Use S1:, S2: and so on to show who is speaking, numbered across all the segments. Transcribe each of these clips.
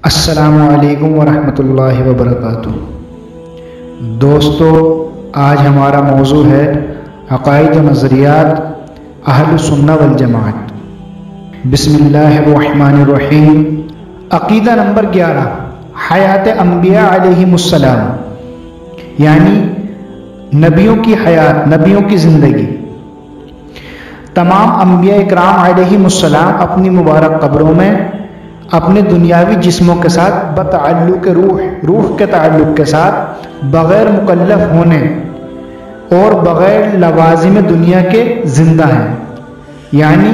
S1: السلام علیکم ورحمۃ اللہ وبرکاتہ۔ دوستو، آج ہمارا موضوع ہے عقائد و نظریات اہل سنہ والجماعت۔ بسم اللہ الرحمن الرحیم۔ عقیدہ نمبر 11، حیات انبیاء علیہم السلام، یعنی نبیوں کی حیات، نبیوں کی زندگی۔ تمام انبیاء اکرام علیہم السلام اپنی مبارک قبروں میں اپنے دنیاوی جسموں کے ساتھ بتعلق روح کے تعلق کے ساتھ بغیر مکلف ہونے اور بغیر لوازم دنیا کے زندہ ہیں، یعنی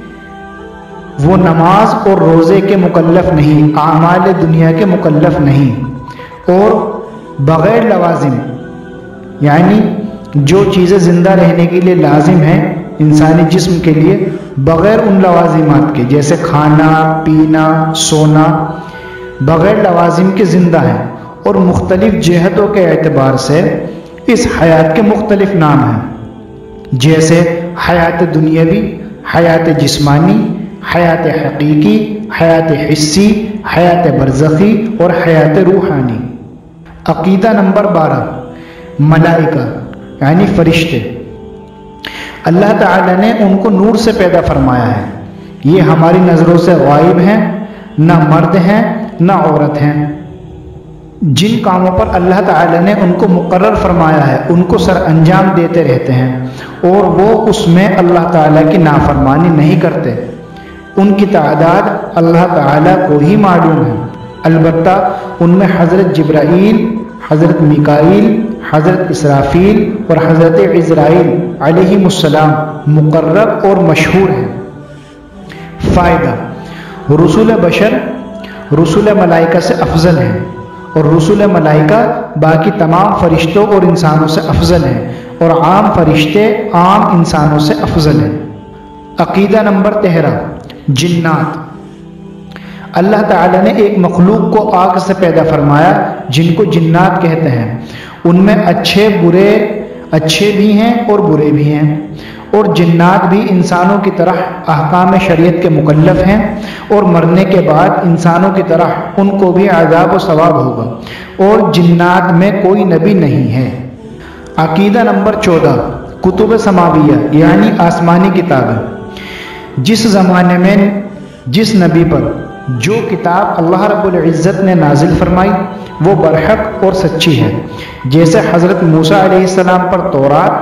S1: وہ نماز اور روزے کے مکلف نہیں، اعمال دنیا کے مکلف نہیں، اور بغیر لوازم، یعنی جو چیزیں زندہ رہنے کے لیے لازم ہیں انسانی جسم کے لیے، بغیر ان لوازمات کے جیسے کھانا پینا سونا، بغیر لوازم کے زندہ ہیں، اور مختلف جہتوں کے اعتبار سے اس حیات کے مختلف نام ہیں، جیسے حیات دنیاوی، حیات جسمانی، حیات حقیقی، حیات حسی، حیات برزخی اور حیات روحانی۔ عقیدہ نمبر 12، ملائکہ یعنی فرشتے۔ اللہ تعالیٰ نے ان کو نور سے پیدا فرمایا ہے، یہ ہماری نظروں سے غائب ہیں، نہ مرد ہیں نہ عورت ہیں۔ جن کاموں پر اللہ تعالیٰ نے ان کو مقرر فرمایا ہے ان کو سر انجام دیتے رہتے ہیں، اور وہ اس میں اللہ تعالیٰ کی نافرمانی نہیں کرتے۔ ان کی تعداد اللہ تعالیٰ کو ہی معلوم ہے، البتہ ان میں حضرت جبرائیل، حضرت میکائیل، حضرت اسرافیل اور حضرت عزرائیل علیہم السلام مقرر اور مشہور ہیں۔ فائدہ: رسول بشر رسول ملائکہ سے افضل ہیں، اور رسول ملائکہ باقی تمام فرشتوں اور انسانوں سے افضل ہیں، اور عام فرشتے عام انسانوں سے افضل ہیں۔ عقیدہ نمبر 13، جنات۔ اللہ تعالیٰ نے ایک مخلوق کو آگ سے پیدا فرمایا جن کو جنات کہتے ہیں۔ ان میں اچھے بھی ہیں اور برے بھی ہیں، اور جنات بھی انسانوں کی طرح احکام شریعت کے مکلف ہیں، اور مرنے کے بعد انسانوں کی طرح ان کو بھی عذاب و ثواب ہوگا، اور جنات میں کوئی نبی نہیں ہے۔ عقیدہ نمبر 14، کتب سماویہ یعنی آسمانی کتابیں۔ جس زمانے میں جس نبی پر جو کتاب اللہ رب العزت نے نازل فرمائی وہ برحق اور سچی ہے، جیسے حضرت موسیٰ علیہ السلام پر تورات،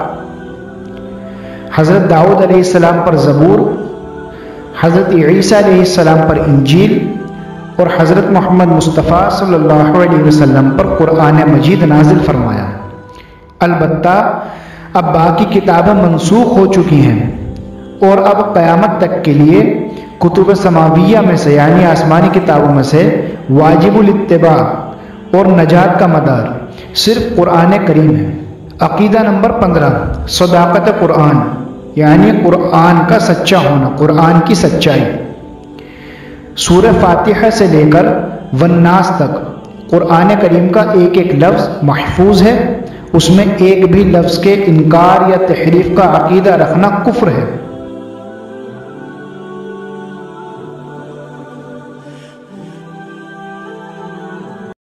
S1: حضرت داؤد علیہ السلام پر زبور، حضرت عیسیٰ علیہ السلام پر انجیل، اور حضرت محمد مصطفیٰ صلی اللہ علیہ وسلم پر قرآن مجید نازل فرمایا۔ البتہ اب باقی کتابیں منسوخ ہو چکی ہیں، اور اب قیامت تک کے لیے کتب سماویہ میں سے یعنی آسمانی کتابوں میں سے واجب الاتباع اور نجات کا مدار صرف قرآن کریم ہے۔ عقیدہ نمبر 15، صداقت قرآن یعنی قرآن کا سچا ہونا، قرآن کی سچائی۔ سورہ فاتحہ سے لے کر والناس تک قرآن کریم کا ایک ایک لفظ محفوظ ہے، اس میں ایک بھی لفظ کے انکار یا تحریف کا عقیدہ رکھنا کفر ہے۔